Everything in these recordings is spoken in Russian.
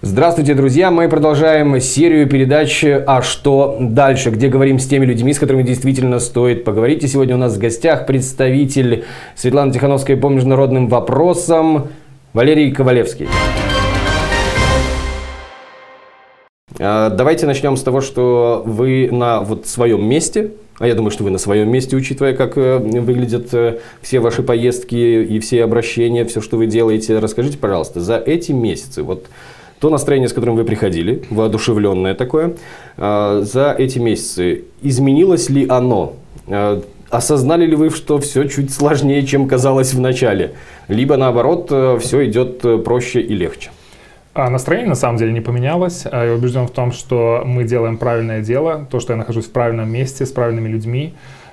Здравствуйте, друзья! Мы продолжаем серию передач «А что дальше?», где говорим с теми людьми, с которыми действительно стоит поговорить. И сегодня у нас в гостях представитель Светланы Тихановской по международным вопросам Валерий Ковалевский. Давайте начнем с того, что вы на своем месте, а я думаю, что вы на своем месте, учитывая, как выглядят все ваши поездки и все обращения, все, что вы делаете. Расскажите, пожалуйста, за эти месяцы, то настроение, с которым вы приходили, воодушевленное такое, за эти месяцы, изменилось ли оно? Осознали ли вы, что все чуть сложнее, чем казалось в начале? Либо наоборот, все идет проще и легче? Настроение на самом деле не поменялось. Я убежден в том, что мы делаем правильное дело, то, что я нахожусь в правильном месте, с правильными людьми.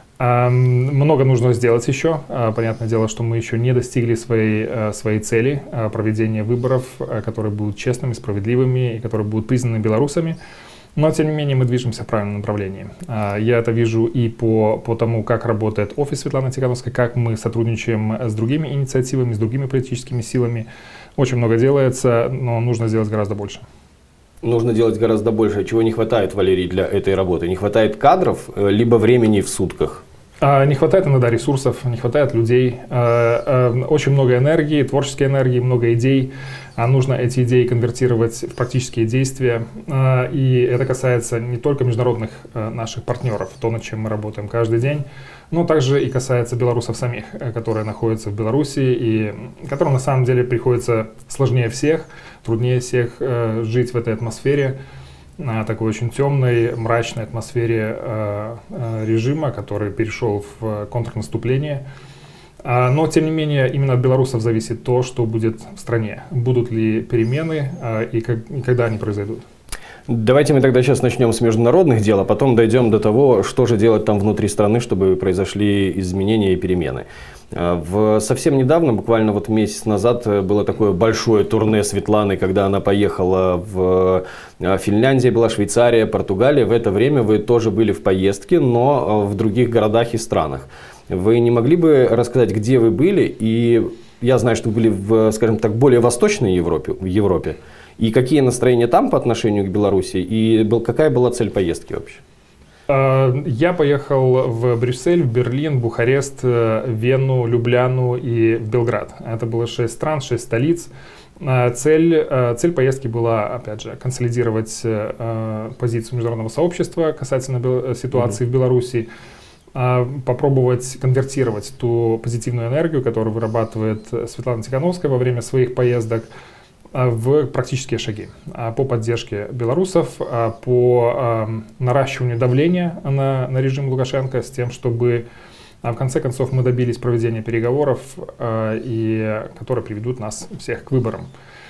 Много нужно сделать еще. Понятное дело, что мы еще не достигли своей цели проведения выборов, которые будут честными, справедливыми и которые будут признаны белорусами. Но, тем не менее, мы движемся в правильном направлении. Я это вижу и по тому, как работает офис Светланы Тихановской, как мы сотрудничаем с другими инициативами, с другими политическими силами. Очень много делается, но нужно сделать гораздо больше. Нужно делать гораздо больше. Чего не хватает, Валерий, для этой работы? Не хватает кадров, либо времени в сутках? Не хватает иногда ресурсов, не хватает людей. Очень много энергии, творческой энергии, много идей. Нужно эти идеи конвертировать в практические действия. И это касается не только международных наших партнеров, то, над чем мы работаем каждый день, но также и касается белорусов самих, которые находятся в Беларуси и которым на самом деле приходится сложнее всех, труднее всех жить в этой атмосфере, такой очень темной, мрачной атмосфере режима, который перешел в контрнаступление. Но, тем не менее, именно от белорусов зависит то, что будет в стране. Будут ли перемены и когда они произойдут. Давайте мы тогда сейчас начнем с международных дел, а потом дойдем до того, что же делать там внутри страны, чтобы произошли изменения и перемены. Совсем недавно, буквально месяц назад, было такое большое турне Светланы, когда она поехала в Финляндию, была Швейцария, Португалия. В это время вы тоже были в поездке, но в других городах и странах. Вы не могли бы рассказать, где вы были? И я знаю, что вы были в, скажем так, более восточной Европе. И какие настроения там по отношению к Беларуси? И какая была цель поездки вообще? Я поехал в Брюссель, в Берлин, Бухарест, Вену, Любляну и в Белград. Это было 6 стран, 6 столиц. Цель поездки была, опять же, консолидировать позицию международного сообщества касательно ситуации в Беларуси, попробовать конвертировать ту позитивную энергию, которую вырабатывает Светлана Тихановская во время своих поездок, в практические шаги по поддержке белорусов, по наращиванию давления на режим Лукашенко с тем, чтобы в конце концов мы добились проведения переговоров, которые приведут нас всех к выборам.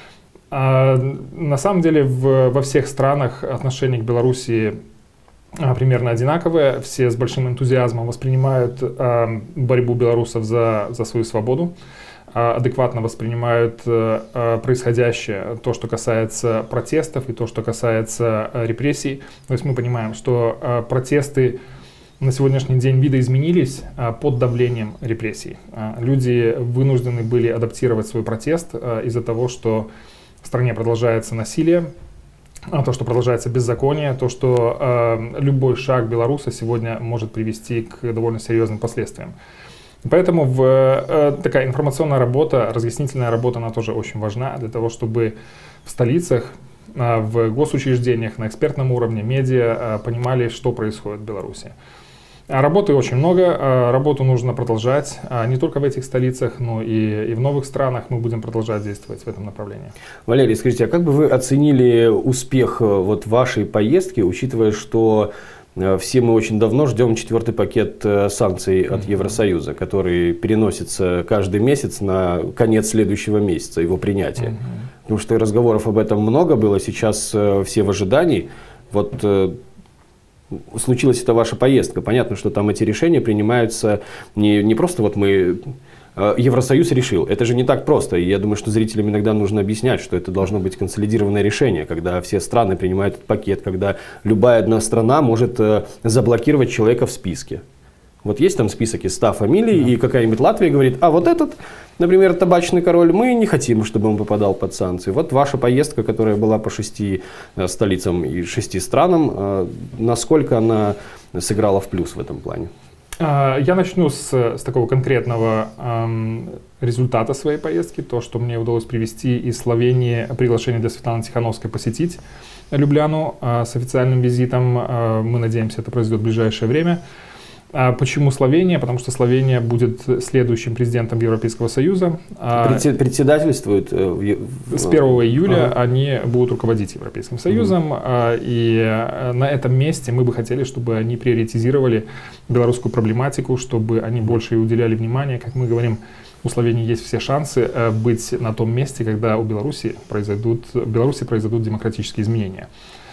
На самом деле во всех странах отношение к Беларуси примерно одинаковые. Все с большим энтузиазмом воспринимают борьбу белорусов за свою свободу, адекватно воспринимают происходящее, то, что касается протестов и то, что касается репрессий. То есть мы понимаем, что протесты на сегодняшний день видоизменились под давлением репрессий. Люди вынуждены были адаптировать свой протест из-за того, что в стране продолжается насилие, то, что продолжается беззаконие, то, что любой шаг белоруса сегодня может привести к довольно серьезным последствиям. Поэтому такая информационная работа, разъяснительная работа, она тоже очень важна для того, чтобы в столицах, в госучреждениях, на экспертном уровне, медиа понимали, что происходит в Беларуси. Работы очень много, работу нужно продолжать, не только в этих столицах, но и в новых странах мы будем продолжать действовать в этом направлении. Валерий, скажите, а как бы вы оценили успех вашей поездки, учитывая, что все мы очень давно ждем 4-й пакет санкций от Евросоюза, который переносится каждый месяц на конец следующего месяца, его принятие. Потому что разговоров об этом много было, сейчас все в ожидании. Случилась эта ваша поездка. Понятно, что там эти решения принимаются не просто Евросоюз решил. Это же не так просто. И я думаю, что зрителям иногда нужно объяснять, что это должно быть консолидированное решение, когда все страны принимают этот пакет, когда любая одна страна может заблокировать человека в списке. Вот есть там список из 100 фамилий, и какая-нибудь Латвия говорит, а вот этот, например, табачный король, мы не хотим, чтобы он попадал под санкции. Вот ваша поездка, которая была по 6 столицам и 6 странам, насколько она сыграла в плюс в этом плане? Я начну с такого конкретного результата своей поездки. То, что мне удалось привести из Словении приглашение для Светланы Тихановской посетить Любляну с официальным визитом. Мы надеемся, это произойдет в ближайшее время. Почему Словения? Потому что Словения будет следующим президентом Европейского Союза. Председательствует? С 1 июля они будут руководить Европейским Союзом. И на этом месте мы бы хотели, чтобы они приоритизировали белорусскую проблематику, чтобы они больше уделяли внимание. Как мы говорим, у Словении есть все шансы быть на том месте, когда в Беларуси произойдут демократические изменения.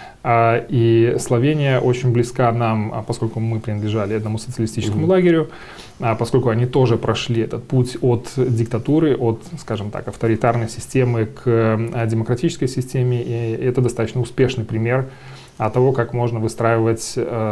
И Словения очень близка нам, поскольку мы принадлежали одному социалистическому лагерю, поскольку они тоже прошли этот путь от диктатуры, от, скажем так, авторитарной системы к демократической системе. И это достаточно успешный пример того, как можно выстраивать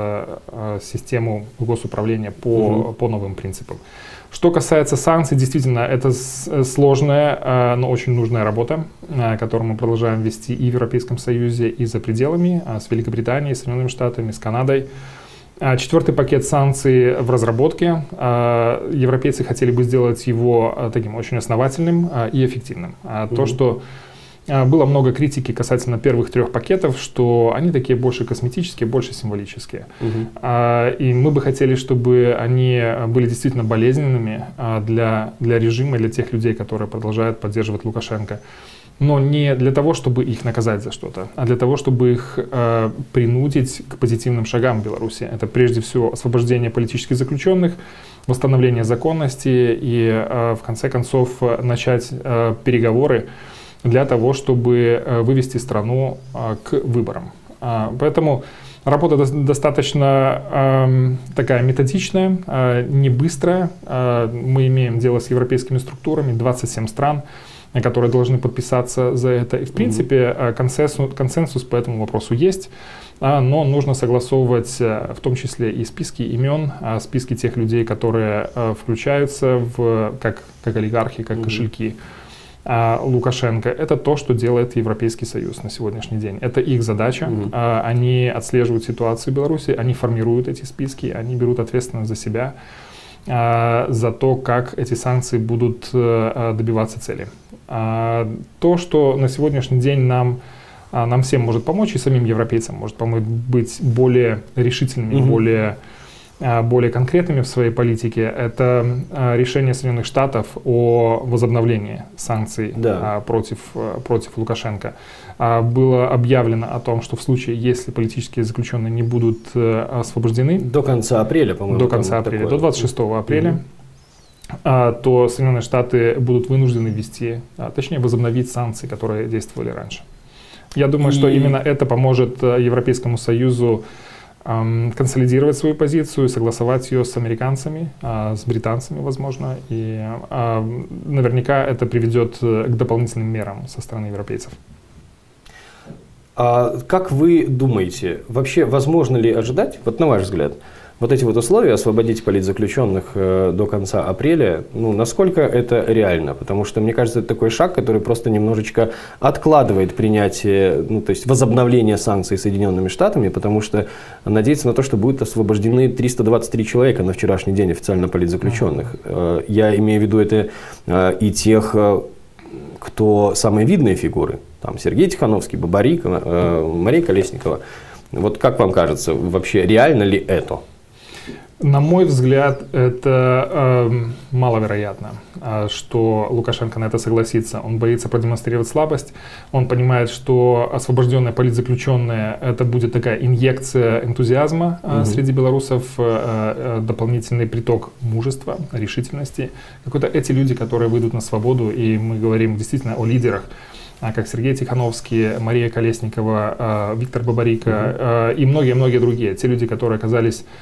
систему госуправления по новым принципам. Что касается санкций, действительно, это сложная, но очень нужная работа, которую мы продолжаем вести и в Европейском Союзе, и за пределами, с Великобританией, с Соединенными Штатами, с Канадой. 4-й пакет санкций в разработке. Европейцы хотели бы сделать его таким очень основательным и эффективным. То, что было много критики касательно первых 3 пакетов, что они такие больше косметические, больше символические. И мы бы хотели, чтобы они были действительно болезненными для режима, для тех людей, которые продолжают поддерживать Лукашенко. Но не для того, чтобы их наказать за что-то, а для того, чтобы их принудить к позитивным шагам в Беларуси. Это прежде всего освобождение политических заключенных, восстановление законности и, в конце концов, начать переговоры для того, чтобы вывести страну к выборам. Поэтому работа достаточно такая методичная, не быстрая. Мы имеем дело с европейскими структурами, 27 стран, которые должны подписаться за это. И в принципе консенсус по этому вопросу есть, но нужно согласовывать в том числе и списки имен, списки тех людей, которые включаются как олигархи, как кошельки Лукашенко. Это то, что делает Европейский Союз на сегодняшний день. Это их задача. Они отслеживают ситуацию в Беларуси, они формируют эти списки, они берут ответственность за себя, за то, как эти санкции будут добиваться цели. То, что на сегодняшний день нам всем может помочь, и самим европейцам может помочь быть более решительными, более конкретными в своей политике, это решение Соединенных Штатов о возобновлении санкций против Лукашенко. Было объявлено о том, что в случае, если политические заключенные не будут освобождены до конца апреля, по-моему, до конца апреля, до 26 апреля, то Соединенные Штаты будут вынуждены ввести, точнее возобновить санкции, которые действовали раньше. Я думаю, что именно это поможет Европейскому Союзу консолидировать свою позицию, согласовать ее с американцами, с британцами, возможно, и наверняка это приведет к дополнительным мерам со стороны европейцев. Как вы думаете, вообще возможно ли ожидать, вот на ваш взгляд, вот эти вот условия освободить политзаключенных до конца апреля, насколько это реально? Потому что, мне кажется, это такой шаг, который просто немножечко откладывает принятие, то есть возобновление санкций Соединенными Штатами, потому что надеяться на то, что будут освобождены 323 человека на вчерашний день официально политзаключенных. Я имею в виду это и тех, кто самые видные фигуры, там Сергей Тихановский, Бабарик, Мария Колесникова. Вот как вам кажется, вообще реально ли это? На мой взгляд, это маловероятно, что Лукашенко на это согласится. Он боится продемонстрировать слабость. Он понимает, что освобожденные политзаключенные — это будет такая инъекция энтузиазма среди белорусов, дополнительный приток мужества, решительности. Какой-то эти люди, которые выйдут на свободу, и мы говорим действительно о лидерах, как Сергей Тихановский, Мария Колесникова, Виктор Бабарика и многие-многие другие. Те люди, которые оказались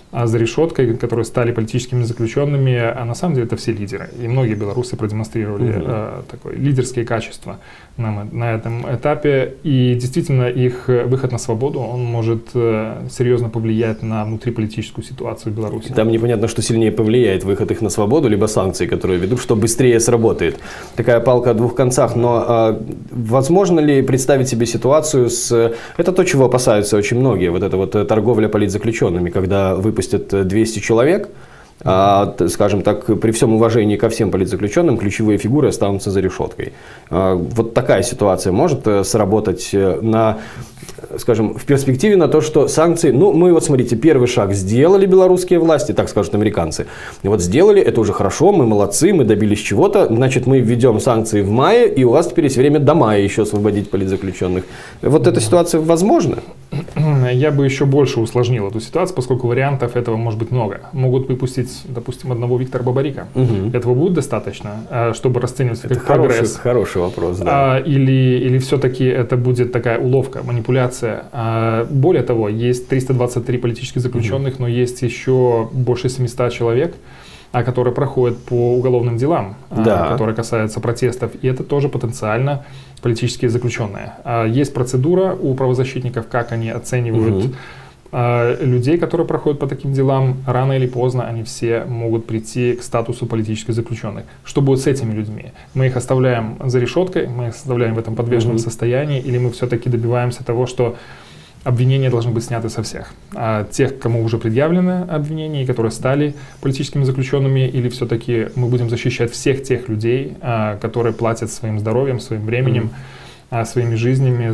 за решеткой, которые стали политическими заключенными, а на самом деле это все лидеры. И многие белорусы продемонстрировали такое лидерские качества на этом этапе. И действительно их выход на свободу, он может серьезно повлиять на внутриполитическую ситуацию в Беларуси. Там непонятно, что сильнее повлияет: выход их на свободу, либо санкции, которые ведут, что быстрее сработает. Такая палка о двух концах. Но возможно ли представить себе ситуацию с... Это то, чего опасаются очень многие. Вот эта вот торговля политзаключенными, когда выпустят 200 человек, скажем так, при всем уважении ко всем политзаключенным, ключевые фигуры останутся за решеткой. Вот такая ситуация может сработать скажем, в перспективе на то, что санкции, мы вот смотрите, первый шаг сделали белорусские власти, так скажут американцы. Вот сделали, это уже хорошо, мы молодцы, мы добились чего-то, значит, мы введем санкции в мае, и у вас теперь есть время до мая еще освободить политзаключенных. Вот эта ситуация возможна? Я бы еще больше усложнил эту ситуацию, поскольку вариантов этого может быть много. Могут выпустить, допустим, одного Виктора Бабарика. Этого будет достаточно, чтобы расцениваться как прогресс? Хороший вопрос, да. Или все-таки это будет такая уловка, манипуляция? Более того, есть 323 политических заключенных, но есть еще больше 700 человек, которые проходят по уголовным делам, которые касаются протестов. И это тоже потенциально политические заключенные. Есть процедура у правозащитников, как они оценивают людей, которые проходят по таким делам. Рано или поздно они все могут прийти к статусу политических заключенных. Что будет с этими людьми? Мы их оставляем за решеткой, мы их оставляем в этом подвешенном состоянии, или мы все-таки добиваемся того, что обвинения должны быть сняты со всех? Тех, кому уже предъявлены обвинения, и которые стали политическими заключенными, или все-таки мы будем защищать всех тех людей, которые платят своим здоровьем, своим временем, своими жизнями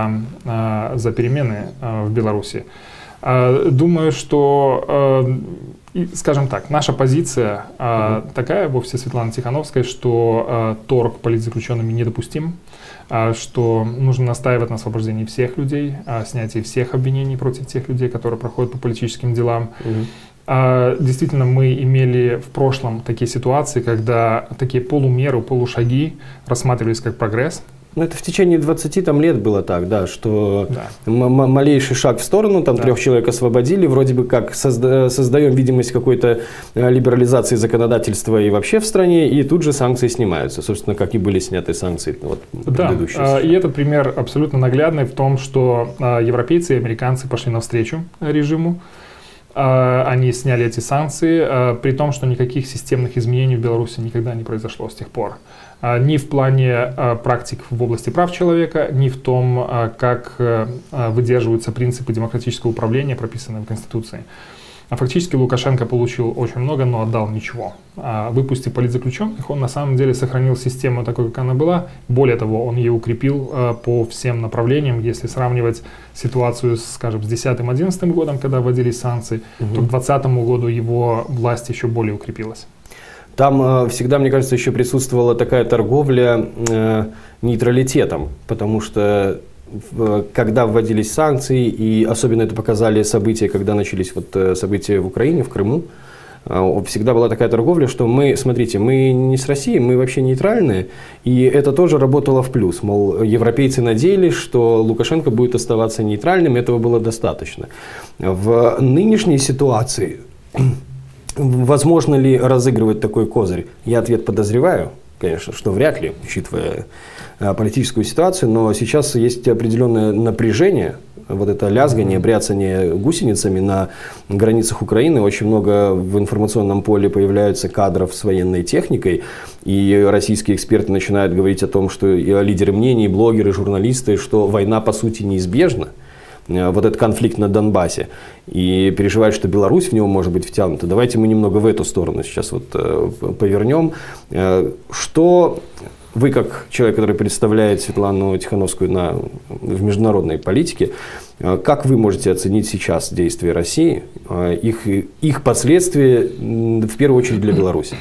за перемены в Беларуси? Думаю, что, скажем так, наша позиция такая в офисе Светланы Тихановской, что торг политзаключенными недопустим, что нужно настаивать на освобождении всех людей, снятии всех обвинений против тех людей, которые проходят по политическим делам. Действительно, мы имели в прошлом такие ситуации, когда такие полумеры, полушаги рассматривались как прогресс. Это в течение 20 лет было так, да, что малейший шаг в сторону, 3 человек освободили, вроде бы как создаем видимость какой-то либерализации законодательства и вообще в стране, и тут же санкции снимаются, собственно, как и были сняты санкции предыдущие. И этот пример абсолютно наглядный в том, что европейцы и американцы пошли навстречу режиму. Они сняли эти санкции, при том, что никаких системных изменений в Беларуси никогда не произошло с тех пор. Ни в плане практик в области прав человека, ни в том, как выдерживаются принципы демократического управления, прописанные в Конституции. Фактически Лукашенко получил очень много, но отдал ничего. Выпустив политзаключенных, он на самом деле сохранил систему такой, как она была. Более того, он ее укрепил по всем направлениям. Если сравнивать ситуацию, скажем, с 2010-2011 годом, когда вводились санкции, то к 2020 году его власть еще более укрепилась. Там всегда, мне кажется, еще присутствовала такая торговля нейтралитетом, потому что когда вводились санкции, и особенно это показали события, когда начались события в Украине, в Крыму, всегда была такая торговля, что смотрите, мы не с Россией, мы вообще нейтральные, и это тоже работало в плюс. Мол, европейцы надеялись, что Лукашенко будет оставаться нейтральным, этого было достаточно. В нынешней ситуации возможно ли разыгрывать такой козырь? Я ответ подозреваю, конечно, что вряд ли, учитывая политическую ситуацию, но сейчас есть определенное напряжение, вот это лязгание, бряцание гусеницами на границах Украины. Очень много в информационном поле появляются кадров с военной техникой, и российские эксперты начинают говорить о том, что и лидеры мнений, блогеры, журналисты, что война по сути неизбежна. Вот этот конфликт на Донбассе, и переживают, что Беларусь в него может быть втянута. Давайте мы немного в эту сторону сейчас повернем. Что вы, как человек, который представляет Светлану Тихановскую в международной политике, как вы можете оценить сейчас действия России, их последствия, в первую очередь для Беларуси?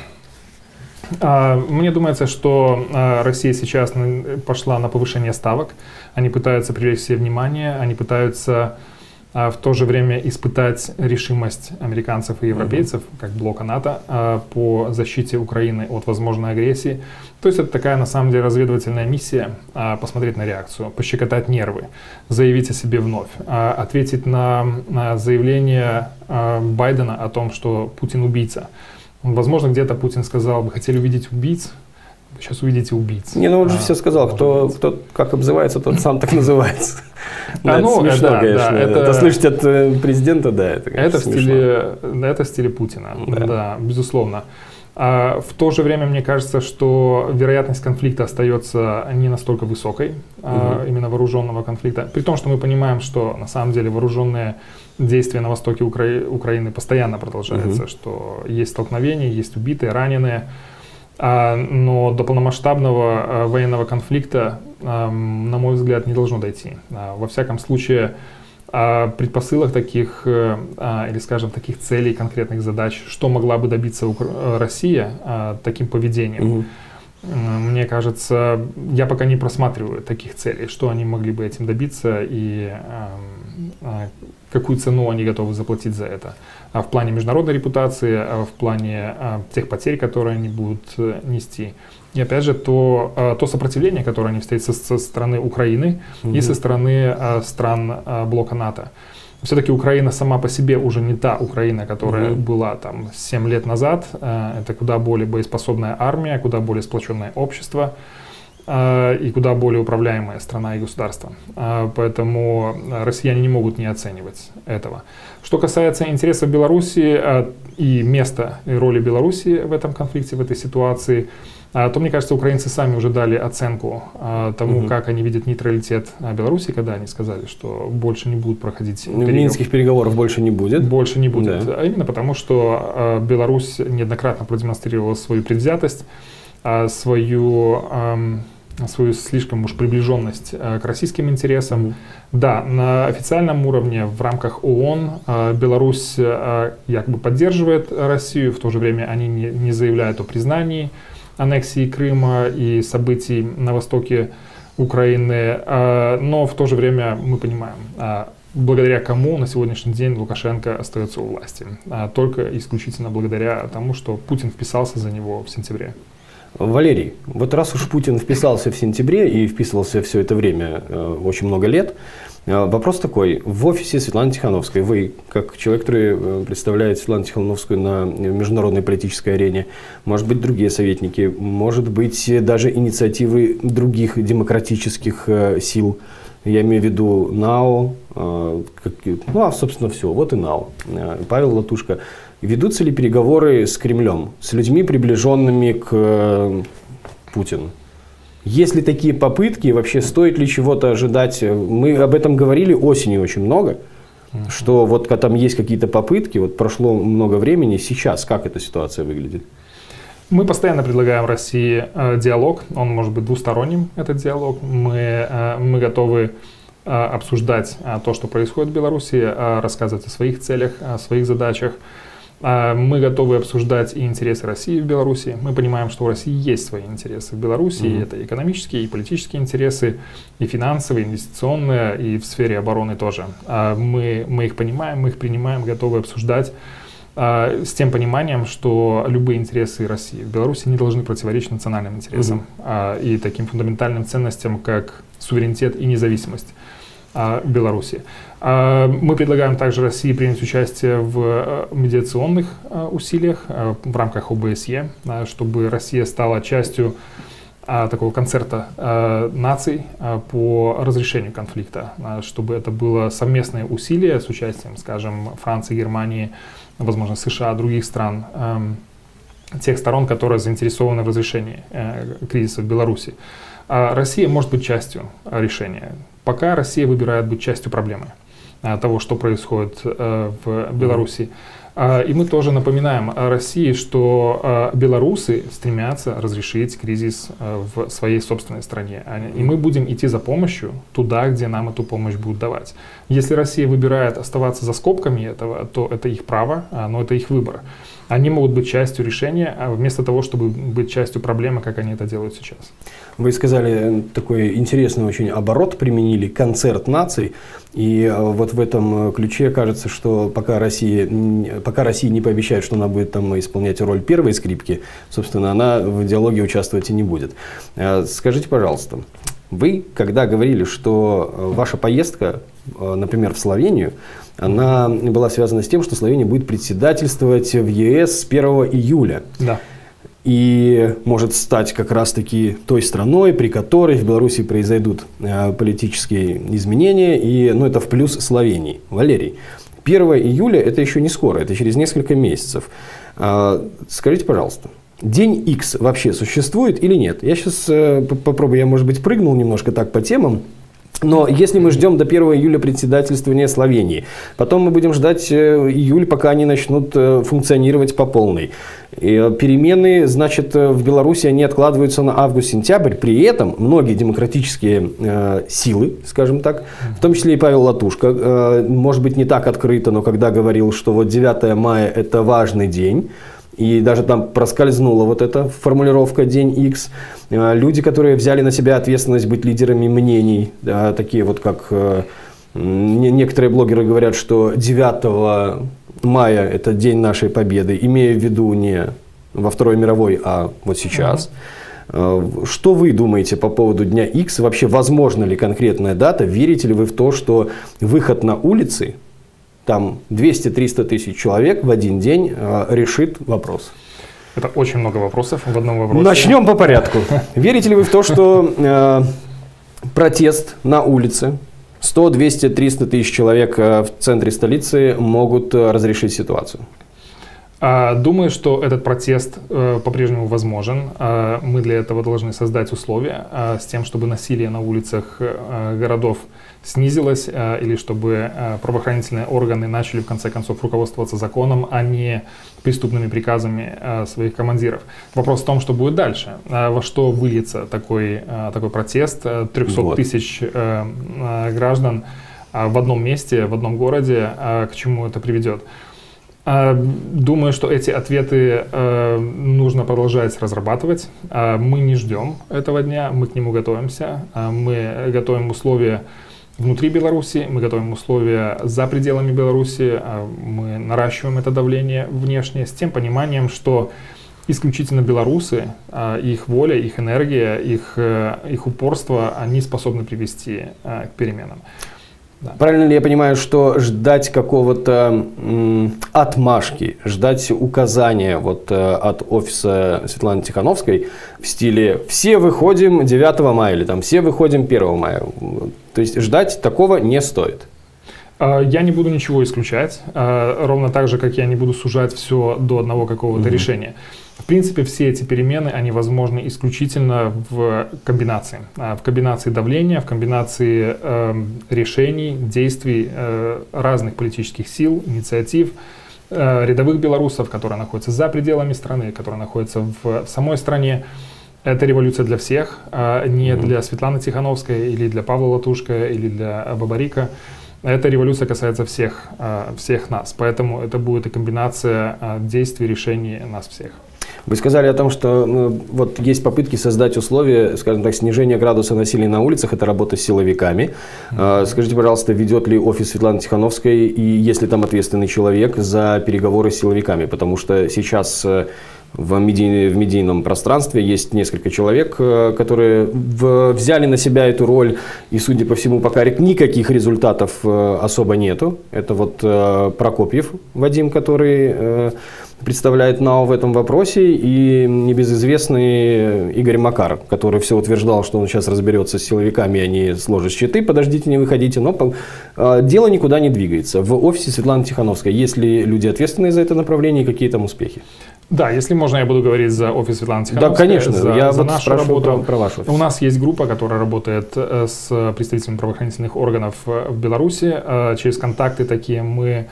Мне думается, что Россия сейчас пошла на повышение ставок. Они пытаются привлечь все внимание, они пытаются в то же время испытать решимость американцев и европейцев, как блока НАТО, по защите Украины от возможной агрессии. То есть это такая, на самом деле, разведывательная миссия, посмотреть на реакцию, пощекотать нервы, заявить о себе вновь, ответить на заявление Байдена о том, что Путин убийца. Возможно, где-то Путин сказал: вы хотели увидеть убийц, сейчас увидите убийц. Не, ну он же все сказал, кто как обзывается, тот сам так называется. Это смешно, конечно. Это слышать от президента, да, это в стиле Путина, да, безусловно. В то же время мне кажется, что вероятность конфликта остается не настолько высокой, именно вооруженного конфликта. При том, что мы понимаем, что на самом деле вооруженные действия на востоке Украины постоянно продолжаются, что есть столкновения, есть убитые, раненые. Но до полномасштабного военного конфликта, на мой взгляд, не должно дойти. Во всяком случае, предпосылок таких, или, скажем, таких целей, конкретных задач, что могла бы добиться Россия таким поведением, мне кажется, я пока не просматриваю таких целей, что они могли бы этим добиться и какую цену они готовы заплатить за это. В плане международной репутации, в плане тех потерь, которые они будут нести. И опять же, то сопротивление, которое они встретят со стороны Украины и со стороны стран блока НАТО. Все-таки Украина сама по себе уже не та Украина, которая была там 7 лет назад. Это куда более боеспособная армия, куда более сплоченное общество и куда более управляемая страна и государство. Поэтому россияне не могут не оценивать этого. Что касается интересов Беларуси и места и роли Беларуси в этом конфликте, в этой ситуации, то, мне кажется, украинцы сами уже дали оценку тому, как они видят нейтралитет Беларуси, когда они сказали, что больше не будут проходить Минских переговоров больше не будет. Больше не будет. Да. Именно потому, что Беларусь неоднократно продемонстрировала свою предвзятость, свою слишком уж приближенность к российским интересам. Да, на официальном уровне в рамках ООН Беларусь якобы поддерживает Россию, в то же время они не заявляют о признании аннексии Крыма и событий на востоке Украины, но в то же время мы понимаем, благодаря кому на сегодняшний день Лукашенко остается у власти. Только исключительно благодаря тому, что Путин вписался за него в сентябре. Валерий, вот раз уж Путин вписался в сентябре и вписывался все это время, очень много лет, вопрос такой. В офисе Светланы Тихановской, вы, как человек, который представляет Светлану Тихановскую на международной политической арене, может быть, другие советники, может быть, даже инициативы других демократических сил, я имею в виду НАО, собственно, все, вот и НАО, Павел Латушко. Ведутся ли переговоры с Кремлем, с людьми, приближенными к Путину? Есть ли такие попытки, вообще стоит ли чего-то ожидать? Мы об этом говорили осенью очень много, что вот когда там есть какие-то попытки, вот прошло много времени, сейчас как эта ситуация выглядит? Мы постоянно предлагаем России диалог, он может быть двусторонним, этот диалог. Мы готовы обсуждать то, что происходит в Беларуси, рассказывать о своих целях, о своих задачах. Мы готовы обсуждать и интересы России в Беларуси. Мы понимаем, что у России есть свои интересы в Беларуси. И это экономические, и политические интересы, и финансовые, и инвестиционные, и в сфере обороны тоже. Мы их понимаем, мы их принимаем, готовы обсуждать с тем пониманием, что любые интересы России в Беларуси не должны противоречить национальным интересам и таким фундаментальным ценностям, как суверенитет и независимость Беларуси. Мы предлагаем также России принять участие в медиационных усилиях в рамках ОБСЕ, чтобы Россия стала частью такого концерта наций по разрешению конфликта, чтобы это было совместное усилие с участием, скажем, Франции, Германии, возможно, США, других стран, тех сторон, которые заинтересованы в разрешении кризиса в Беларуси. Россия может быть частью решения. Пока Россия выбирает быть частью проблемы того, что происходит в Беларуси. И мы тоже напоминаем России, что белорусы стремятся разрешить кризис в своей собственной стране. И мы будем идти за помощью туда, где нам эту помощь будут давать. Если Россия выбирает оставаться за скобками этого, то это их право, но это их выбор. Они могут быть частью решения, вместо того, чтобы быть частью проблемы, как они это делают сейчас. Вы сказали, такой интересный очень оборот применили, концерт наций. И вот в этом ключе кажется, что пока Россия не пообещает, что она будет там исполнять роль первой скрипки, собственно, она в диалоге участвовать и не будет. Скажите, пожалуйста, вы, когда говорили, что ваша поездка, например, в Словению, она была связана с тем, что Словения будет председательствовать в ЕС с 1 июля. Да. И может стать как раз-таки той страной, при которой в Беларуси произойдут политические изменения. И это в плюс Словении. Валерий, 1 июля это еще не скоро, это через несколько месяцев. Скажите, пожалуйста, день X вообще существует или нет? Я сейчас попробую, я, может быть, прыгнул немножко так по темам. Но если мы ждем до 1 июля председательствования Словении, потом мы будем ждать июль, пока они начнут функционировать по полной. И перемены, значит, в Беларуси они откладываются на август-сентябрь. При этом многие демократические силы, скажем так, в том числе и Павел Латушко, может быть, не так открыто, но когда говорил, что вот 9 мая – это важный день, и даже там проскользнула вот эта формулировка «День X». Люди, которые взяли на себя ответственность быть лидерами мнений, такие вот как некоторые блогеры говорят, что 9 мая – это день нашей победы, имея в виду не во Второй мировой, а вот сейчас. Что вы думаете по поводу Дня X? Вообще, возможна ли конкретная дата? Верите ли вы в то, что выход на улицы, там 200-300 тысяч человек в один день решит вопрос? Это очень много вопросов в одном вопросе. Начнем по порядку. Верите ли вы в то, что протест на улице, 100, 200, 300 тысяч человек в центре столицы могут разрешить ситуацию? Думаю, что этот протест по-прежнему возможен. Мы для этого должны создать условия с тем, чтобы насилие на улицах городов снизилось, или чтобы правоохранительные органы начали в конце концов руководствоваться законом, а не преступными приказами своих командиров. Вопрос в том, что будет дальше. Во что выльется такой протест 300 тысяч граждан в одном месте, в одном городе, к чему это приведет? Думаю, что эти ответы нужно продолжать разрабатывать. Мы не ждем этого дня, мы к нему готовимся. Мы готовим условия внутри Беларуси, мы готовим условия за пределами Беларуси, мы наращиваем это давление внешне с тем пониманием, что исключительно белорусы, их воля, их энергия, их упорство, они способны привести к переменам. Да. Правильно ли я понимаю, что ждать какого-то отмашки, ждать указания от офиса Светланы Тихановской в стиле «все выходим 9 мая» или там «все выходим 1 мая», то есть ждать такого не стоит? Я не буду ничего исключать, ровно так же, как я не буду сужать все до одного какого-то решения. В принципе, все эти перемены, они возможны исключительно в комбинации давления, в комбинации решений, действий разных политических сил, инициатив, рядовых белорусов, которые находятся за пределами страны, которые находятся в самой стране. Это революция для всех, не для Светланы Тихановской или для Павла Латушко или для Бабарика. Эта революция касается всех нас, поэтому это будет и комбинация действий, решений нас всех. Вы сказали о том, что вот есть попытки создать условия, скажем так, снижения градуса насилия на улицах, это работа с силовиками. Скажите, пожалуйста, ведет ли офис Светланы Тихановской и есть ли там ответственный человек за переговоры с силовиками? Потому что сейчас в медийном пространстве есть несколько человек, которые взяли на себя эту роль, и, судя по всему, пока никаких результатов особо нету. Это вот Прокопьев Вадим, который представляет НАО в этом вопросе, и небезызвестный Игорь Макар, который все утверждал, что он сейчас разберется с силовиками, и они сложат счеты, подождите, не выходите, но дело никуда не двигается. В офисе Светланы Тихановской есть ли люди, ответственные за это направление, и какие там успехи? Да, если можно, я буду говорить за офис Светланы Тихановской. Да, конечно, я за нашу работу. Про ваш офис. У нас есть группа, которая работает с представителями правоохранительных органов в Беларуси. Через контакты такие мы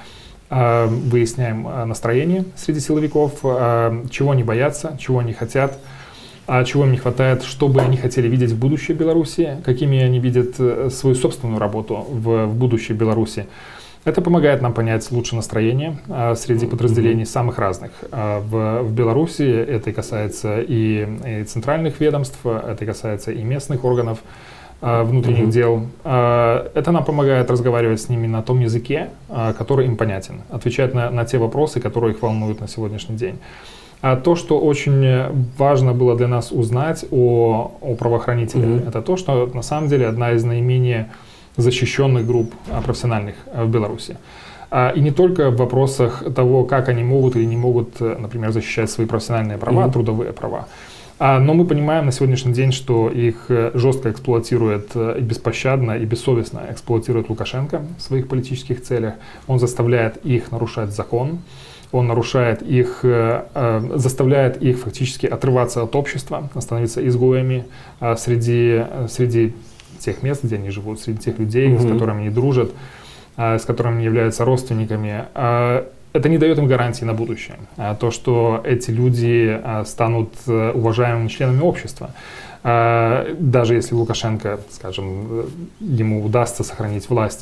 выясняем настроение среди силовиков, чего они боятся, чего они хотят, чего им не хватает, что бы они хотели видеть в будущей Беларуси, какими они видят свою собственную работу в будущей Беларуси. Это помогает нам понять лучше настроение среди подразделений самых разных. В Беларуси это касается и центральных ведомств, это касается и местных органов внутренних дел. Это нам помогает разговаривать с ними на том языке, который им понятен, отвечать на те вопросы, которые их волнуют на сегодняшний день. А то, что очень важно было для нас узнать о правоохранителях, это то, что на самом деле одна из наименее защищенных групп профессиональных в Беларуси. И не только в вопросах того, как они могут или не могут, например, защищать свои профессиональные права, трудовые права. Но мы понимаем на сегодняшний день, что их жестко эксплуатирует и беспощадно, и бессовестно эксплуатирует Лукашенко в своих политических целях. Он заставляет их нарушать закон, он нарушает их, заставляет их фактически отрываться от общества, становиться изгоями среди тех мест, где они живут, среди тех людей, с которыми они дружат, с которыми они являются родственниками. Это не дает им гарантии на будущее. То, что эти люди станут уважаемыми членами общества. Даже если Лукашенко, скажем, ему удастся сохранить власть.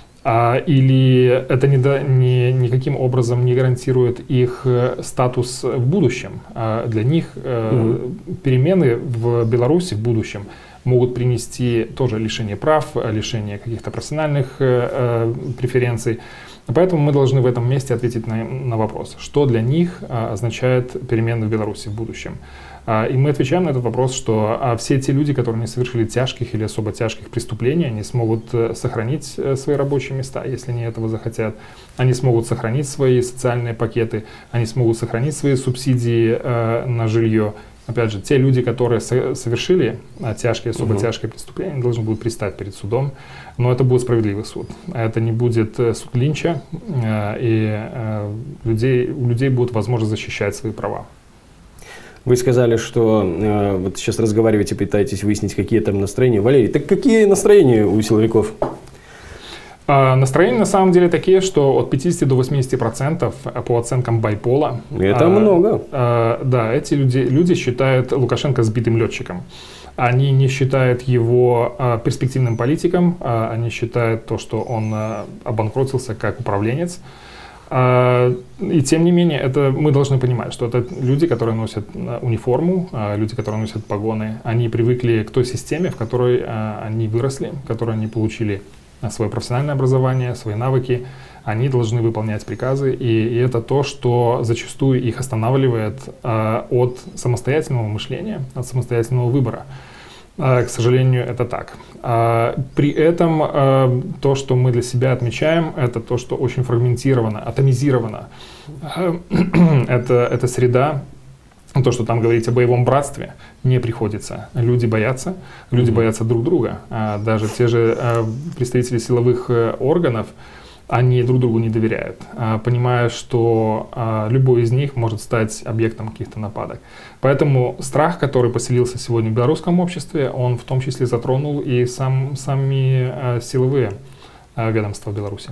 Или это никаким образом не гарантирует их статус в будущем. Для них перемены в Беларуси в будущем могут принести тоже лишение прав, лишение каких-то профессиональных преференций. Поэтому мы должны в этом месте ответить на вопрос, что для них означает перемены в Беларуси в будущем. И мы отвечаем на этот вопрос, что все те люди, которые не совершили тяжких или особо тяжких преступлений, они смогут сохранить свои рабочие места, если они этого захотят. Они смогут сохранить свои социальные пакеты, они смогут сохранить свои субсидии на жилье. Опять же, те люди, которые совершили тяжкие, особо тяжкие преступления, они должны будут предстать перед судом, но это будет справедливый суд. Это не будет суд линча, и у людей будет возможность защищать свои права. Вы сказали, что вот сейчас разговариваете, пытаетесь выяснить, какие там настроения. Валерий, так какие настроения у силовиков? Настроения на самом деле такие, что от 50 до 80% по оценкам Байпола. Это много. Да, эти люди считают Лукашенко сбитым летчиком. Они не считают его перспективным политиком, они считают то, что он обанкротился как управленец. И тем не менее, мы должны понимать, что это люди, которые носят униформу, люди, которые носят погоны. Они привыкли к той системе, в которой они выросли, в которой они получили свое профессиональное образование, свои навыки. Они должны выполнять приказы, и это то, что зачастую их останавливает от самостоятельного мышления, от самостоятельного выбора. К сожалению, это так. При этом то, что мы для себя отмечаем, это то, что очень фрагментировано, атомизировано. Это среда, то, что там говорить о боевом братстве, не приходится. Люди боятся друг друга. Даже те же представители силовых органов, они друг другу не доверяют, понимая, что любой из них может стать объектом каких-то нападок. Поэтому страх, который поселился сегодня в белорусском обществе, он в том числе затронул и сами силовые ведомства Беларуси.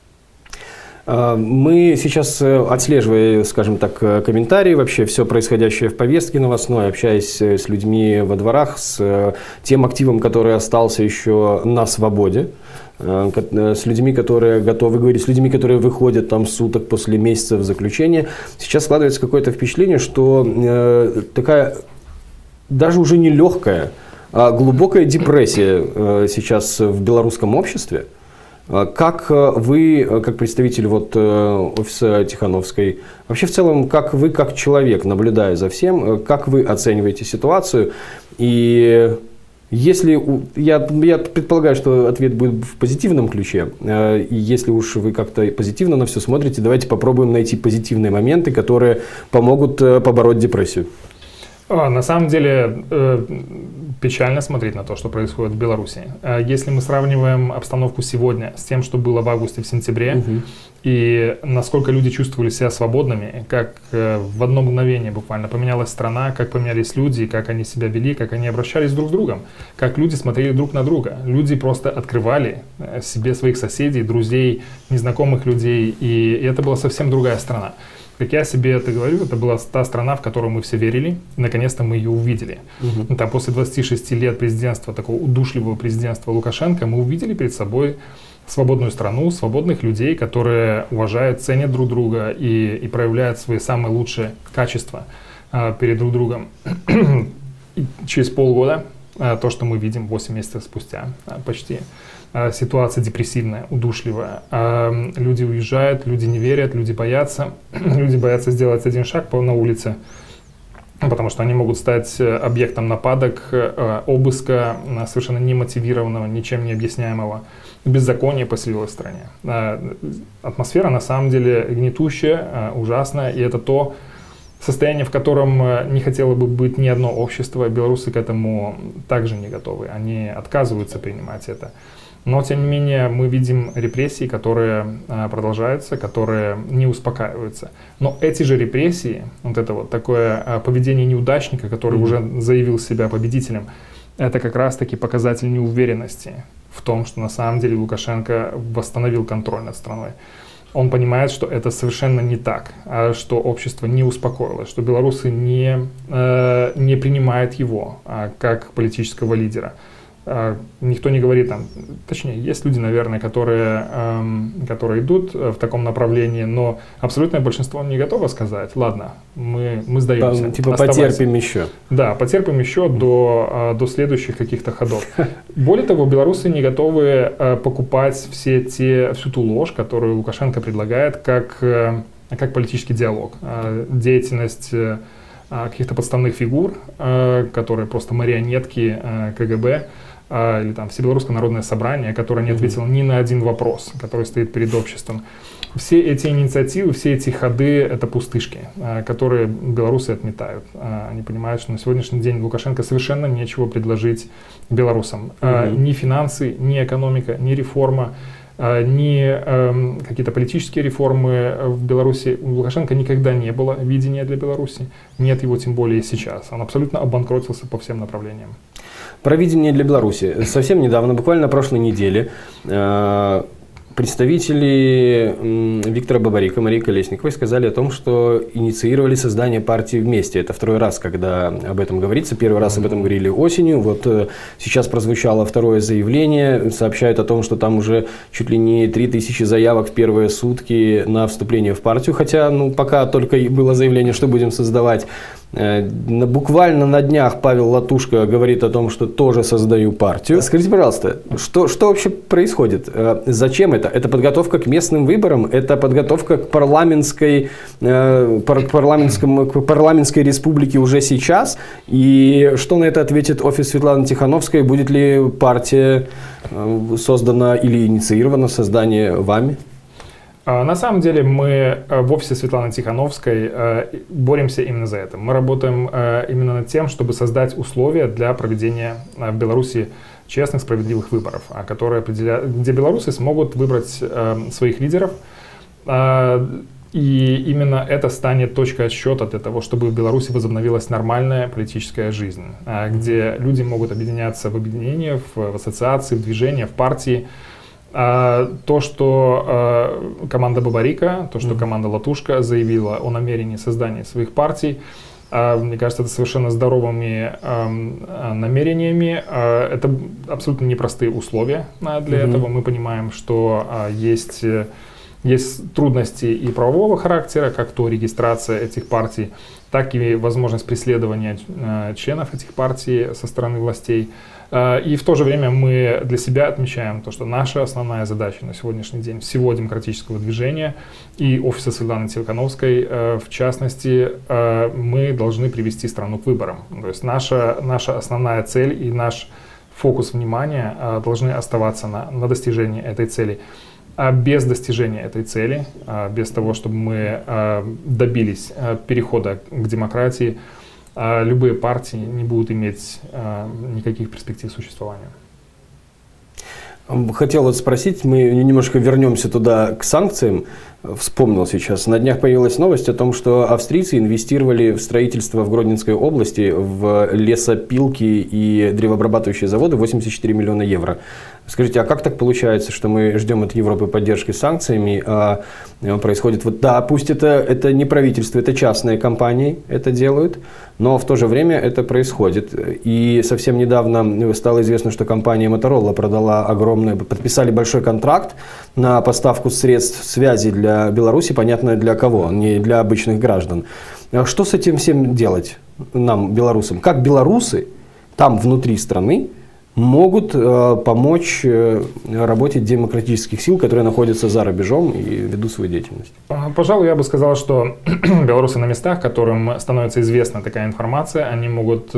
Мы сейчас, отслеживая, скажем так, комментарии, вообще все происходящее в повестке новостной, общаясь с людьми во дворах, с тем активом, который остался еще на свободе, с людьми, которые готовы говорить, с людьми, которые выходят там суток после месяцев заключения, сейчас складывается какое-то впечатление, что такая даже уже не легкая, а глубокая депрессия сейчас в белорусском обществе. Как вы, как представитель офиса Тихановской, вообще в целом, как вы, как человек, наблюдая за всем, как вы оцениваете ситуацию? И если, я предполагаю, что ответ будет в позитивном ключе, и если уж вы как-то позитивно на все смотрите, давайте попробуем найти позитивные моменты, которые помогут побороть депрессию. На самом деле печально смотреть на то, что происходит в Беларуси. Если мы сравниваем обстановку сегодня с тем, что было в августе, в сентябре, и насколько люди чувствовали себя свободными, как в одно мгновение буквально поменялась страна, как поменялись люди, как они себя вели, как они обращались друг с другом, как люди смотрели друг на друга. Люди просто открывали себе своих соседей, друзей, незнакомых людей, и это была совсем другая страна. Как я себе это говорю, это была та страна, в которую мы все верили, и наконец-то мы ее увидели. Там, после 26 лет президентства, такого удушливого президентства Лукашенко, мы увидели перед собой свободную страну, свободных людей, которые уважают, ценят друг друга и проявляют свои самые лучшие качества перед друг другом. И через полгода, то, что мы видим 8 месяцев спустя почти, ситуация депрессивная, удушливая. Люди уезжают, люди не верят, люди боятся сделать один шаг на улице, потому что они могут стать объектом нападок, обыска, совершенно немотивированного, ничем не объясняемого. Беззаконие поселилось в стране. Атмосфера на самом деле гнетущая, ужасная, и это то состояние, в котором не хотело бы быть ни одно общество. Белорусы к этому также не готовы, они отказываются принимать это. Но, тем не менее, мы видим репрессии, которые продолжаются, которые не успокаиваются. Но эти же репрессии, вот это вот такое поведение неудачника, который уже заявил себя победителем, это как раз-таки показатель неуверенности в том, что на самом деле Лукашенко восстановил контроль над страной. Он понимает, что это совершенно не так, что общество не успокоилось, что белорусы не принимают его как политического лидера. Никто не говорит там, точнее, есть люди, наверное, которые идут в таком направлении, но абсолютное большинство не готово сказать, ладно, мы сдаемся. Типа потерпим еще. Да, потерпим еще до следующих каких-то ходов. Более того, белорусы не готовы покупать всю ту ложь, которую Лукашенко предлагает, как политический диалог, деятельность каких-то подставных фигур, которые просто марионетки КГБ, или там Всебелорусское народное собрание, которое не ответило ни на один вопрос, который стоит перед обществом. Все эти инициативы, все эти ходы — это пустышки, которые белорусы отметают. Они понимают, что на сегодняшний день Лукашенко совершенно нечего предложить белорусам. Ни финансы, ни экономика, ни реформа, ни какие-то политические реформы в Беларуси. У Лукашенко никогда не было видения для Беларуси. Нет его тем более сейчас. Он абсолютно обанкротился по всем направлениям. Про видение для Беларуси. Совсем недавно, буквально на прошлой неделе, представители Виктора Бабарика, Марии Колесниковой сказали о том, что инициировали создание партии вместе. Это второй раз, когда об этом говорится. Первый раз об этом говорили осенью. Вот сейчас прозвучало второе заявление. Сообщают о том, что там уже чуть ли не 3000 заявок в первые сутки на вступление в партию. Хотя, пока только было заявление, что будем создавать. Буквально на днях Павел Латушко говорит о том, что тоже создаю партию. Скажите, пожалуйста, что вообще происходит? Зачем это? Это подготовка к местным выборам? Это подготовка к парламентской республике уже сейчас? И что на это ответит офис Светланы Тихановской? Будет ли партия создана или инициирована создание вами? На самом деле мы в офисе Светланы Тихановской боремся именно за это. Мы работаем именно над тем, чтобы создать условия для проведения в Беларуси честных, справедливых выборов, где белорусы смогут выбрать своих лидеров. И именно это станет точкой отсчета для того, чтобы в Беларуси возобновилась нормальная политическая жизнь, где люди могут объединяться в объединения, в ассоциации, в движения, в партии. То, что команда Бабарика, то, что команда Латушко заявила о намерении создания своих партий, мне кажется, это совершенно здоровыми намерениями. Это абсолютно непростые условия для этого. Мы понимаем, что есть трудности и правового характера, как то регистрация этих партий, так и возможность преследования членов этих партий со стороны властей. И в то же время мы для себя отмечаем то, что наша основная задача на сегодняшний день всего демократического движения и офиса Светланы Тихановской, в частности, мы должны привести страну к выборам. То есть наша основная цель и наш фокус внимания должны оставаться на достижении этой цели. А без достижения этой цели, без того, чтобы мы добились перехода к демократии, любые партии не будут иметь никаких перспектив существования. Хотел вот спросить, мы немножко вернемся туда к санкциям. Вспомнил сейчас. На днях появилась новость о том, что австрийцы инвестировали в строительство в Гродненской области в лесопилки и древообрабатывающие заводы 84 миллиона евро. Скажите, а как так получается, что мы ждем от Европы поддержки санкциями, а происходит вот, да, пусть это не правительство, это частные компании это делают, но в то же время это происходит. И совсем недавно стало известно, что компания Motorola подписали большой контракт на поставку средств связи для Беларуси, понятно для кого, не для обычных граждан. Что с этим всем делать нам, белорусам? Как белорусы там внутри страны могут помочь работе демократических сил, которые находятся за рубежом и ведут свою деятельность? Пожалуй, я бы сказал, что белорусы на местах, которым становится известна такая информация, они могут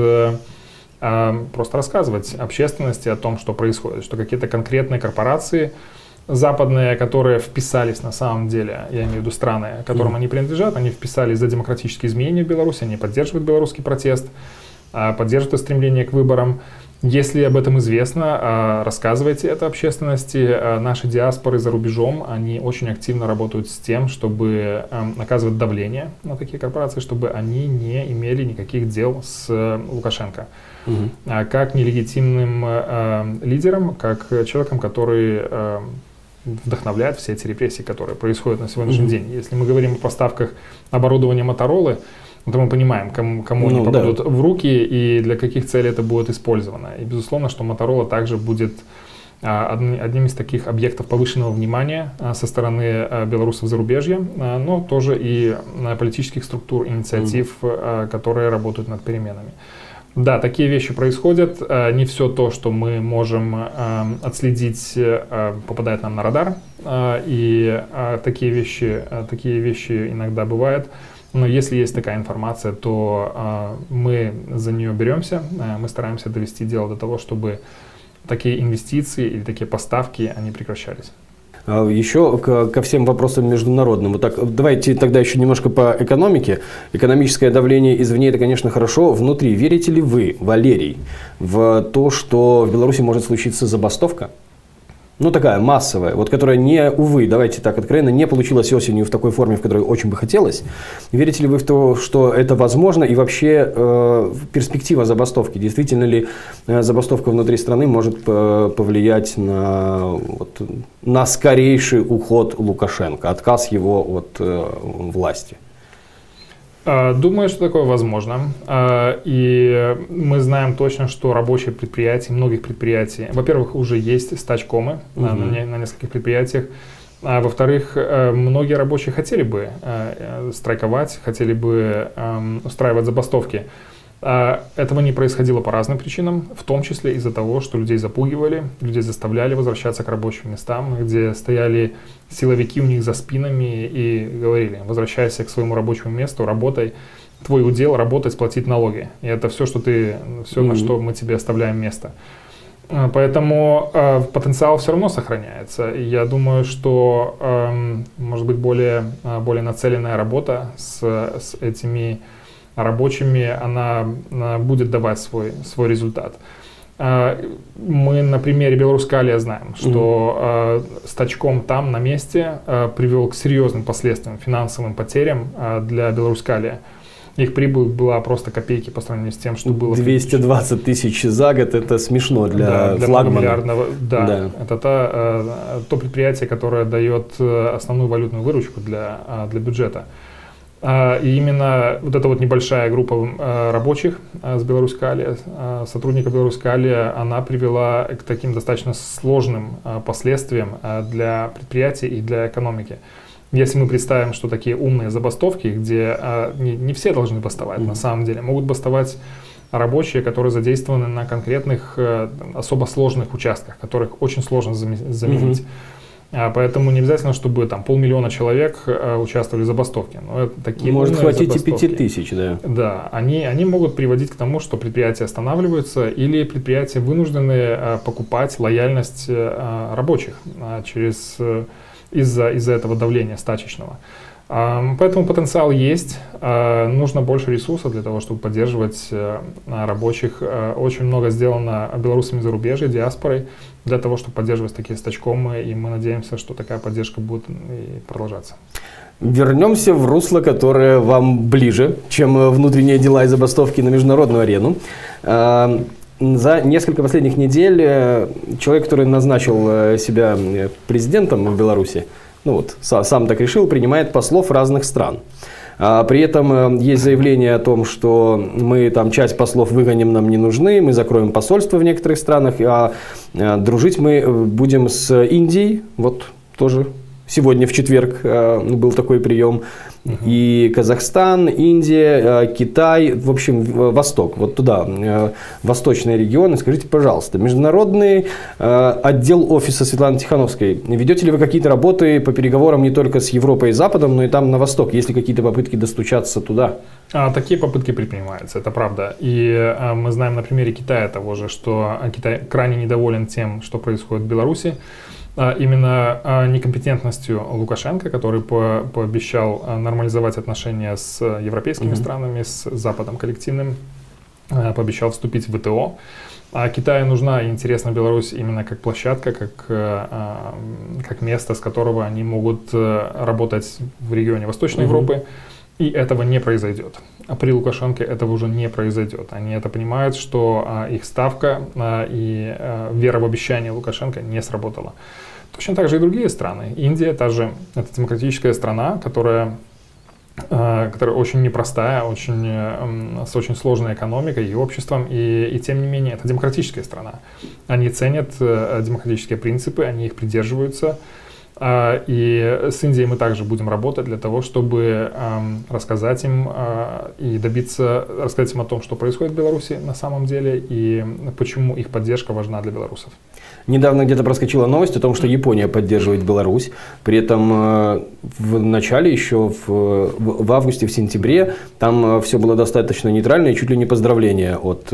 просто рассказывать общественности о том, что происходит, что какие-то конкретные корпорации западные, которые вписались на самом деле, я имею в виду страны, которым они принадлежат, они вписались за демократические изменения в Беларуси, они поддерживают белорусский протест, поддерживают стремление к выборам. Если об этом известно, рассказывайте это общественности. Наши диаспоры за рубежом, они очень активно работают с тем, чтобы оказывать давление на такие корпорации, чтобы они не имели никаких дел с Лукашенко. Как нелегитимным лидером, как человеком, который вдохновляет все эти репрессии, которые происходят на сегодняшний день. Если мы говорим о поставках оборудования Motorola, то мы понимаем, кому они попадут в руки и для каких целей это будет использовано. И безусловно, что Motorola также будет одним из таких объектов повышенного внимания со стороны белорусов зарубежья, но тоже и политических структур, инициатив, которые работают над переменами. Да, такие вещи происходят. Не все то, что мы можем отследить, попадает нам на радар. И такие вещи иногда бывают. Но если есть такая информация, то мы за нее беремся. Мы стараемся довести дело до того, чтобы такие инвестиции или такие поставки, они прекращались. Еще ко всем вопросам международным. Вот так, давайте тогда еще немножко по экономике. Экономическое давление извне – это, конечно, хорошо. Внутри верите ли вы, Валерий, в то, что в Беларуси может случиться забастовка? Ну, такая массовая, вот которая увы, давайте так откровенно, не получилась осенью в такой форме, в которой очень бы хотелось. Верите ли вы в то, что это возможно, и вообще перспектива забастовки? Действительно ли забастовка внутри страны может повлиять на скорейший уход Лукашенко, отказ его от власти? Думаю, что такое возможно. И мы знаем точно, что рабочие предприятия, многих предприятий, во-первых, уже есть стачкомы на нескольких предприятиях. А во-вторых, многие рабочие хотели бы страйковать, хотели бы устраивать забастовки. Этого не происходило по разным причинам, в том числе из-за того, что людей запугивали, людей заставляли возвращаться к рабочим местам, где стояли силовики у них за спинами и говорили: возвращайся к своему рабочему месту, работай, твой удел работать, платить налоги. И это все, на что мы тебе оставляем место. Поэтому потенциал все равно сохраняется. И я думаю, что может быть более нацеленная работа с этими рабочими, она будет давать свой результат. Мы на примере Белорускалия знаем, что стачком там на месте привел к серьезным последствиям, финансовым потерям для Белорускалия. Их прибыль была просто копейки по сравнению с тем, что было. 220 тысяч за год – это смешно для флагмана. Да, это то предприятие, которое дает основную валютную выручку для бюджета. И именно вот эта вот небольшая группа рабочих с Белорускалия, сотрудников Белорускалия, она привела к таким достаточно сложным последствиям для предприятий и для экономики. Если мы представим, что такие умные забастовки, где не все должны бастовать, на самом деле, могут бастовать рабочие, которые задействованы на конкретных особо сложных участках, которых очень сложно заменить. Поэтому не обязательно, чтобы там 500 000 человек участвовали в забастовке. Но такие может хватить и 5000, да. Да, они могут приводить к тому, что предприятия останавливаются или предприятия вынуждены покупать лояльность рабочих из-за этого давления стачечного. Поэтому потенциал есть. Нужно больше ресурсов для того, чтобы поддерживать рабочих. Очень много сделано белорусами зарубежья, диаспорой, для того, чтобы поддерживать такие стачкомы. И мы надеемся, что такая поддержка будет и продолжаться. Вернемся в русло, которое вам ближе, чем внутренние дела и забастовки на международную арену. За несколько последних недель человек, который назначил себя президентом в Беларуси, ну вот, сам так решил, принимает послов разных стран. При этом есть заявление о том, что мы там часть послов выгоним, нам не нужны, мы закроем посольство в некоторых странах, а дружить мы будем с Индией, вот тоже сегодня в четверг был такой прием. И Казахстан, Индия, Китай, в общем, Восток, вот туда, восточные регионы. Скажите, пожалуйста, международный отдел офиса Светланы Тихановской, ведете ли вы какие-то работы по переговорам не только с Европой и Западом, но и там на Восток? Есть ли какие-то попытки достучаться туда? Такие попытки предпринимаются, это правда. И мы знаем на примере Китая того же, что Китай крайне недоволен тем, что происходит в Беларуси. Именно некомпетентностью Лукашенко, который пообещал нормализовать отношения с европейскими странами, с Западом коллективным, пообещал вступить в ВТО. Китаю нужна и интересна Беларусь именно как площадка, как место, с которого они могут работать в регионе Восточной Европы. И этого не произойдет. При Лукашенко этого уже не произойдет. Они это понимают, что их ставка и вера в обещания Лукашенко не сработала. Точно так же и другие страны. Индия это демократическая страна, которая очень непростая, с очень сложной экономикой и обществом, и тем не менее это демократическая страна. Они ценят демократические принципы, они их придерживаются. И с Индией мы также будем работать для того, чтобы рассказать им рассказать им о том, что происходит в Беларуси на самом деле и почему их поддержка важна для белорусов. Недавно где-то проскочила новость о том, что Япония поддерживает Беларусь. При этом в начале, еще в августе, в сентябре, там все было достаточно нейтрально и чуть ли не поздравления от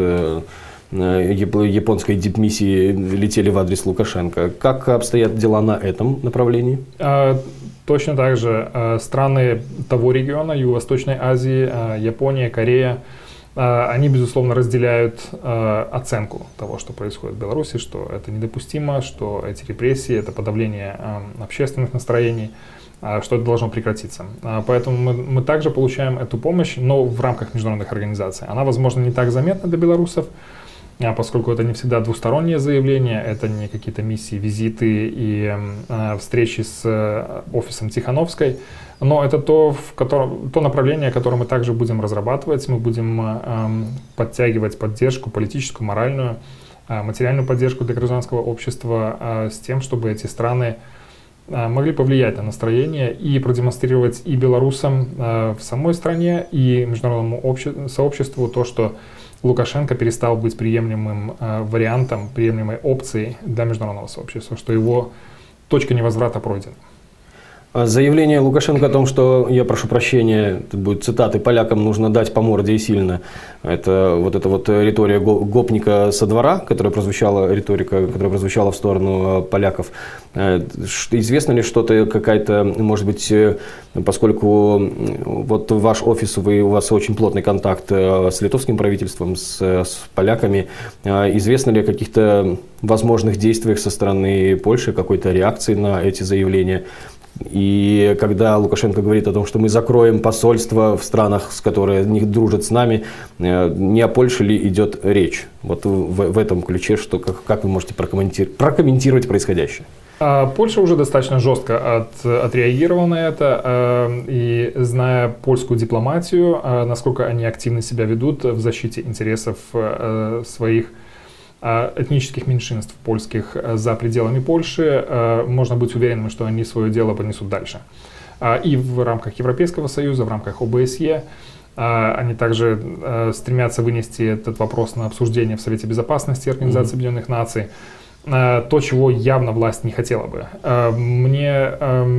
японской дипмиссии летели в адрес Лукашенко. Как обстоят дела на этом направлении? Точно так же страны того региона, Юго-Восточной Азии, Япония, Корея, они, безусловно, разделяют оценку того, что происходит в Беларуси, что это недопустимо, что эти репрессии, это подавление общественных настроений, что это должно прекратиться. Поэтому мы также получаем эту помощь, но в рамках международных организаций. Она, возможно, не так заметна для белорусов, поскольку это не всегда двустороннее заявление, это не какие-то миссии, визиты и встречи с офисом Тихановской, но это то направление, которое мы также будем разрабатывать. Мы будем подтягивать поддержку политическую, моральную, материальную поддержку для гражданского общества с тем, чтобы эти страны могли повлиять на настроение и продемонстрировать и белорусам в самой стране, и международному сообществу то, что Лукашенко перестал быть приемлемым вариантом, приемлемой опцией для международного сообщества, что его точка невозврата пройдена. Заявление Лукашенко о том, что, я прошу прощения, тут будет цитаты, полякам нужно дать по морде и сильно. Это вот риторика гопника со двора, риторика, которая прозвучала в сторону поляков. Известно ли что-то, какая-то, может быть, поскольку вот ваш офис, у вас очень плотный контакт с литовским правительством, с поляками, известно ли о каких-то возможных действиях со стороны Польши, какой-то реакции на эти заявления? И когда Лукашенко говорит о том, что мы закроем посольства в странах, которые не дружат с нами, не о Польше ли идет речь? Вот в этом ключе, как вы можете прокомментировать происходящее? Польша уже достаточно жестко отреагировала на это, и зная польскую дипломатию, насколько они активно себя ведут в защите интересов своих этнических меньшинств польских за пределами Польши, можно быть уверенным, что они свое дело понесут дальше. И в рамках Европейского Союза, в рамках ОБСЕ, они также стремятся вынести этот вопрос на обсуждение в Совете Безопасности Организации Объединенных Наций. То, чего явно власть не хотела бы. Мне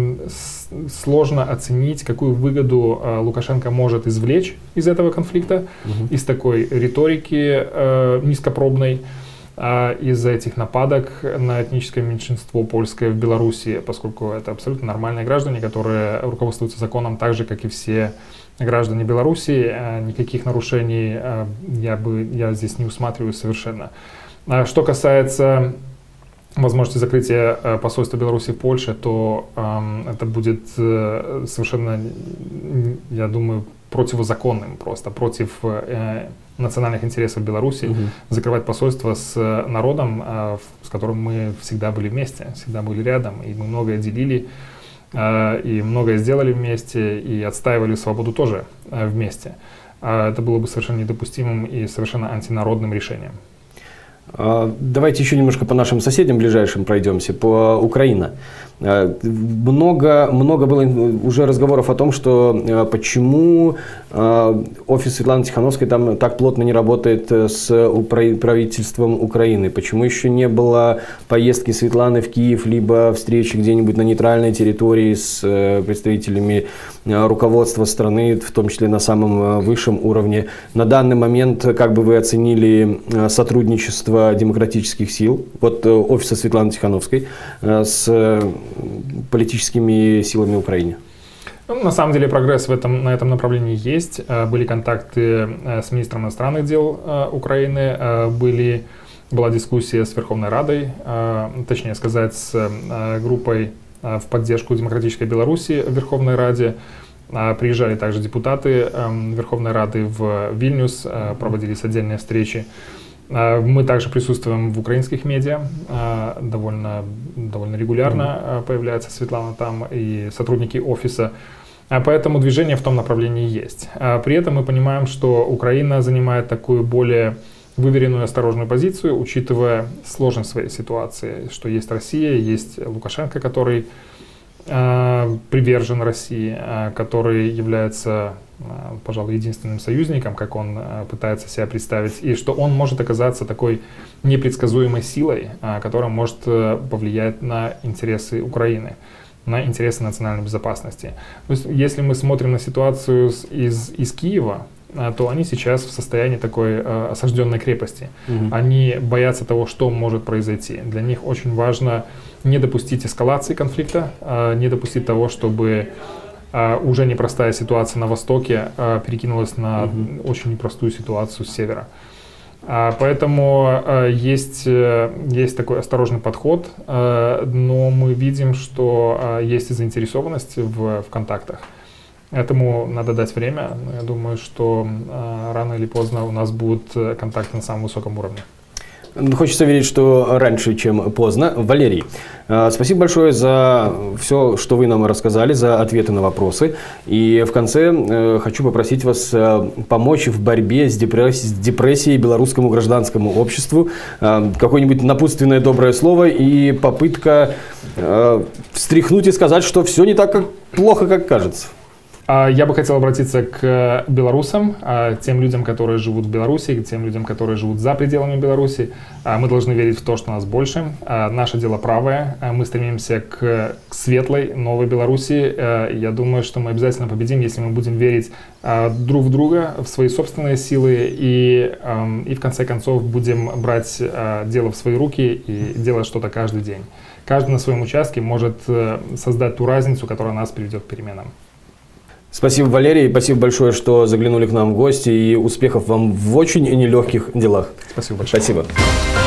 сложно оценить, какую выгоду Лукашенко может извлечь из этого конфликта, из такой риторики низкопробной. из-за этих нападок на этническое меньшинство польское в Беларуси, поскольку это абсолютно нормальные граждане, которые руководствуются законом так же, как и все граждане Беларуси. Никаких нарушений я здесь не усматриваю совершенно. Что касается возможности закрытия посольства Беларуси в Польше, то это будет совершенно, я думаю, противозаконным, просто против национальных интересов Беларуси закрывать посольство с народом, с которым мы всегда были вместе, всегда были рядом, и мы многое делили, и многое сделали вместе, и отстаивали свободу тоже вместе. Это было бы совершенно недопустимым и совершенно антинародным решением. Давайте еще немножко по нашим соседям ближайшим пройдемся, по Украине. Много было уже разговоров о том, что почему офис Светланы Тихановской там так плотно не работает с правительством Украины, почему еще не было поездки Светланы в Киев, либо встречи где-нибудь на нейтральной территории с представителями руководства страны, в том числе на самом высшем уровне. На данный момент, как бы вы оценили сотрудничество демократических сил, вот офиса Светланы Тихановской, с политическими силами Украины? На самом деле прогресс на этом направлении есть. Были контакты с министром иностранных дел Украины, была дискуссия с Верховной Радой, точнее сказать, с группой в поддержку демократической Беларуси в Верховной Раде. Приезжали также депутаты Верховной Рады в Вильнюс, проводились отдельные встречи. Мы также присутствуем в украинских медиа, довольно регулярно появляется Светлана там и сотрудники офиса, поэтому движение в том направлении есть. При этом мы понимаем, что Украина занимает такую более выверенную, осторожную позицию, учитывая сложность своей ситуации, что есть Россия, есть Лукашенко, который привержен России, который является, пожалуй, единственным союзником, как он пытается себя представить, и что он может оказаться такой непредсказуемой силой, которая может повлиять на интересы Украины, на интересы национальной безопасности. То есть, если мы смотрим на ситуацию из Киева, то они сейчас в состоянии такой осажденной крепости. Они боятся того, что может произойти. Для них очень важно не допустить эскалации конфликта, не допустить того, чтобы уже непростая ситуация на Востоке перекинулась на очень непростую ситуацию с севера. Поэтому есть такой осторожный подход, но мы видим, что есть и заинтересованность в контактах. Этому надо дать время. Я думаю, что рано или поздно у нас будут контакты на самом высоком уровне. Хочется верить, что раньше, чем поздно. Валерий, спасибо большое за все, что вы нам рассказали, за ответы на вопросы. И в конце хочу попросить вас помочь в борьбе с депрессией белорусскому гражданскому обществу. Какое-нибудь напутственное доброе слово и попытка встряхнуть и сказать, что все не так плохо, как кажется. Я бы хотел обратиться к белорусам, тем людям, которые живут в Беларуси, тем людям, которые живут за пределами Беларуси. Мы должны верить в то, что нас больше. Наше дело правое. Мы стремимся к светлой, новой Беларуси. Я думаю, что мы обязательно победим, если мы будем верить друг в друга, в свои собственные силы и в конце концов будем брать дело в свои руки и делать что-то каждый день. Каждый на своем участке может создать ту разницу, которая нас приведет к переменам. Спасибо, Валерий. Спасибо большое, что заглянули к нам в гости. И успехов вам в очень нелегких делах. Спасибо большое. Спасибо.